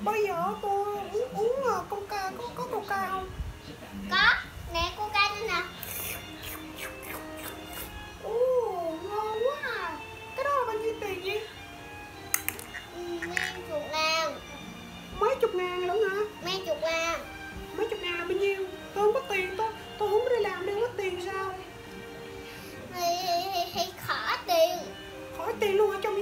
Bây giờ tôi uống coca, có coca không? Có, nè coca đây nè. Ồ, ngon quá à. Cái đó là bao nhiêu tiền vậy? Mấy chục ngàn. Mấy chục ngàn lận hả? Mấy chục ngàn. Mấy chục ngàn là bao nhiêu? Tôi không có tiền, tôi không đi làm đâu có tiền sao? Thì khỏi tiền. Khỏi tiền luôn hả? Cho